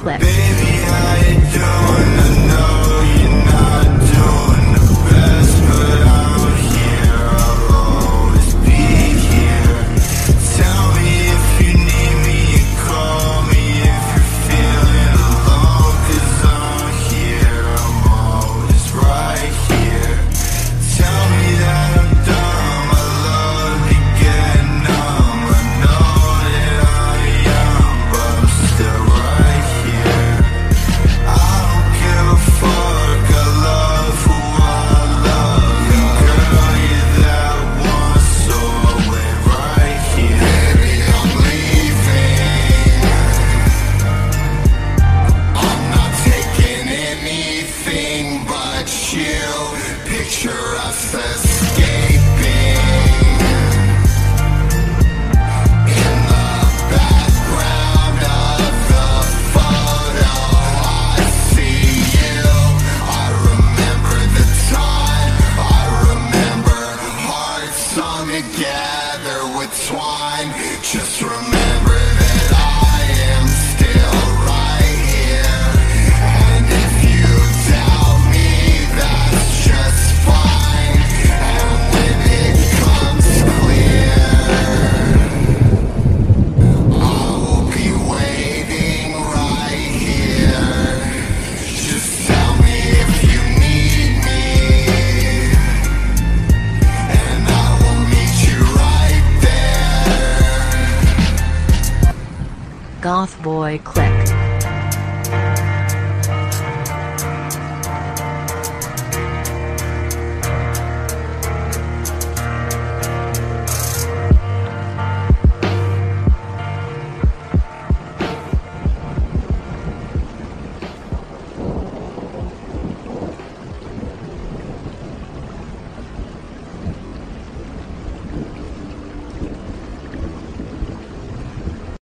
Click. Baby, how you doing? I know you're not doing the best, but I'm here, I'll always be here. Tell me if you need me and call me if you're feeling alone, 'cause I'm here, I'm always right here. Tell me that I'm dumb, I love to get numb. I know that I'm young, but I'm still right here. I don't give a fuck, I love who I love. And girl, you're that one, so I went right here. Baby, I'm leaving, I'm not taking anything but you. Picture us escaping. In the background of the photo, I see you. I remember the time, I remember hearts sung together with twine. Just remember that I am still right here. And if you doubt me, that's just fine. And when it comes clear, I will be waiting right here. Just tell me if you need me, and I will meet you right there. Goth Boy Click.